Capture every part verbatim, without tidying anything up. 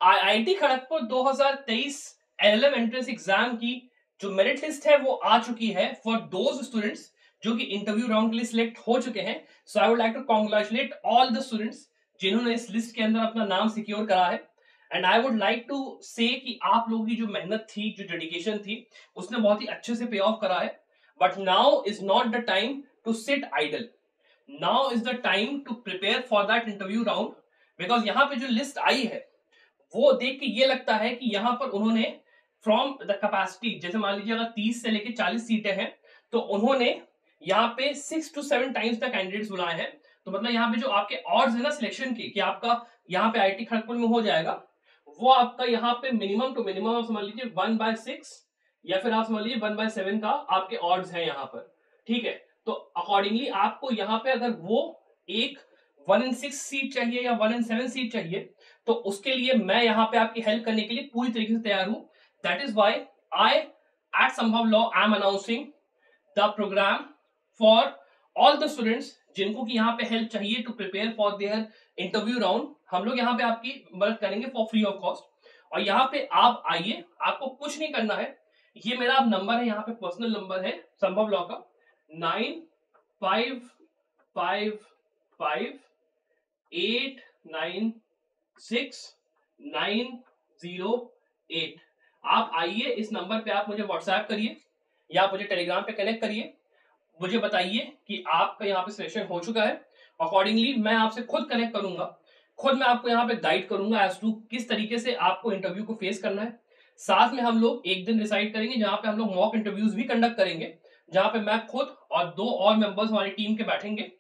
IIT Kharagpur दो हज़ार तेईस एलएलएम एंट्रेंस एग्जाम की जो मेरिट लिस्ट है वो आ चुकी है फॉर दोज स्टूडेंट्स जो कि इंटरव्यू राउंड के लिए सिलेक्ट हो चुके हैं। So I would like to congratulate all the students जिन्होंने इस लिस्ट के अंदर अपना नाम सिक्योर करा है। And I would like to say कि आप लोगों की जो मेहनत थी, जो डेडिकेशन थी, उसने बहुत ही अच्छे से पे ऑफ करा है। But now is not the time to sit idle. Now is the time to prepare for that interview round, because यहाँ पे जो लिस्ट आई है वो देख के ये लगता है कि यहाँ पर उन्होंने फ्रॉम द कैपेसिटी, जैसे मान लीजिए अगर तीस से लेके चालीस सीटें हैं तो उन्होंने यहाँ पे six to seven times the candidates बुलाए हैं। तो मतलब यहाँ पे जो आपके ऑड्स है ना सिलेक्शन के कि आपका यहाँ पे आईआईटी खड़गपुर में हो जाएगा, वो आपका यहाँ पे मिनिमम टू मिनिमम आप समझ लीजिए वन बाय सिक्स या फिर आप समझ लीजिए वन बाय सेवन का आपके ऑड्स है यहाँ पर। ठीक है, तो अकॉर्डिंगली आपको यहाँ पे अगर वो एक वन इन सिक्स सीट चाहिए या वन इन सेवन सीट चाहिए तो उसके लिए मैं यहाँ पे आपकी हेल्प करने के लिए पूरी तरीके से तैयार हूं। That is why I at Sambhav law I am announcing the program for all the students जिनको कि यहाँ पे हेल्प चाहिए to prepare for their interview round. हम लोग यहाँ पे आपकी मदद करेंगे फॉर फ्री ऑफ कॉस्ट। और यहाँ पे आप आइए, आपको कुछ नहीं करना है। ये मेरा नंबर है, यहाँ पे पर्सनल नंबर है संभव लॉ का nine five five five eight nine six nine zero eight. आप आइए, इस नंबर पे आप मुझे व्हाट्सएप करिए या आप मुझे टेलीग्राम पे कनेक्ट करिए। मुझे बताइए कि आपका यहाँ पे सिलेक्शन हो चुका है। अकॉर्डिंगली मैं आपसे खुद कनेक्ट करूंगा, खुद मैं आपको यहाँ पे गाइड करूंगा एज टू किस तरीके से आपको इंटरव्यू को फेस करना है। साथ में हम लोग एक दिन डिसाइड करेंगे जहां पे हम लोग मॉक इंटरव्यूज भी कंडक्ट करेंगे, जहां पे मैं खुद और दो और मेंबर्स हमारी टीम के बैठेंगे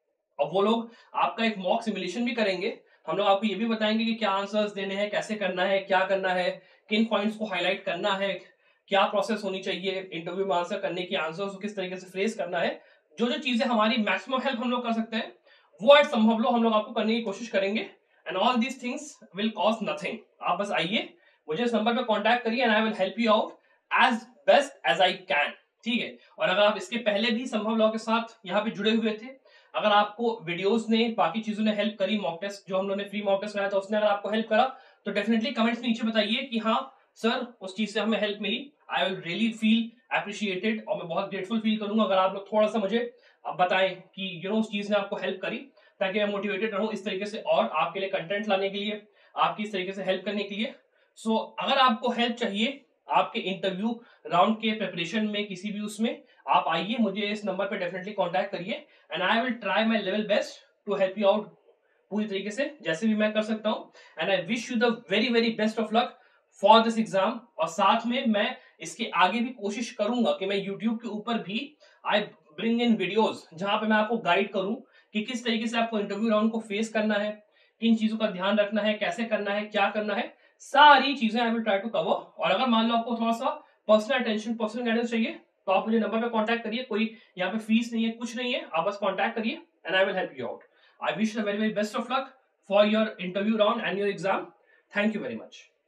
और वो लोग आपका एक मॉक सिमुलेशन भी करेंगे। हम लोग आपको ये भी बताएंगे कि क्या आंसर्स देने हैं, कैसे करना है, क्या करना है, किन पॉइंट्स को हाईलाइट करना है, क्या प्रोसेस होनी चाहिए इंटरव्यू में आंसर करने की, आंसर्स को किस तरीके से फ्रेज करना है। जो जो चीजें हमारी मैक्सिमम हेल्प हम लोग कर सकते हैं वो एट संभव लो हम लोग आपको करने की कोशिश करेंगे। And all these things will cost nothing. आप बस आइए, मुझे इस नंबर पे कांटेक्ट करिए and I will help you out as best as I can. ठीक है, और अगर आप इसके पहले भी संभव लॉ के साथ यहाँ पे जुड़े हुए थे, अगर आपको वीडियोस ने, बाकी चीजों ने हेल्प करी, मॉक टेस्ट जो हम लोगों ने फ्री मॉक टेस्ट कराया था उसने अगर आपको हेल्प करा, तो डेफिनेटली कमेंट्स नीचे बताइए कि हाँ सर उस चीज से हमें हेल्प मिली। I will really feel appreciated और मैं बहुत ग्रेटफुल फील करूंगा अगर आप लोग थोड़ा सा मुझे बताएं कि यू नो उस चीज ने आपको हेल्प करी, ताकि मैं मोटिवेटेड रहूं इस तरीके से और आपके लिए कंटेंट लाने के लिए, आपकी इस तरीके से हेल्प करने के लिए। सो so, अगर आपको हेल्प चाहिए आपके इंटरव्यू राउंड के प्रिपरेशन में किसी भी उसमें, आप आइए, मुझे इस नंबर पे डेफिनेटली कांटेक्ट करिए and I will try my level best to help you out पूरी तरीके से जैसे भी मैं कर सकता हूं। And I wish you the very very best of luck for this exam. और साथ में मैं इसके आगे भी कोशिश करूंगा कि मैं यूट्यूब के ऊपर भी आई ब्रिंग इन वीडियोस जहां पे मैं आपको गाइड करूं कि किस तरीके से आपको इंटरव्यू राउंड को फेस करना है, किन चीजों का ध्यान रखना है, कैसे करना है, क्या करना है, सारी चीजें I will try to cover. और अगर मान लो आपको थोड़ा सा पर्सनल अटेंशन, पर्सनल गाइडेंस चाहिए तो आप मुझे नंबर पे कांटेक्ट करिए। कोई यहाँ पे फीस नहीं है, कुछ नहीं है, आप बस कांटेक्ट करिए and I will help you out. I wish the very very best of luck for your interview round and your exam. Thank you very much.